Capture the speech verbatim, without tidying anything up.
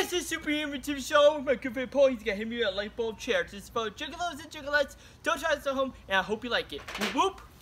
guys, it's Superhuman T V Show. My good friend Paul, he's gonna hit me with a light bulb chair. This is for Juggalos and Juggalettes. Don't try this at home, and I hope you like it. Whoop whoop.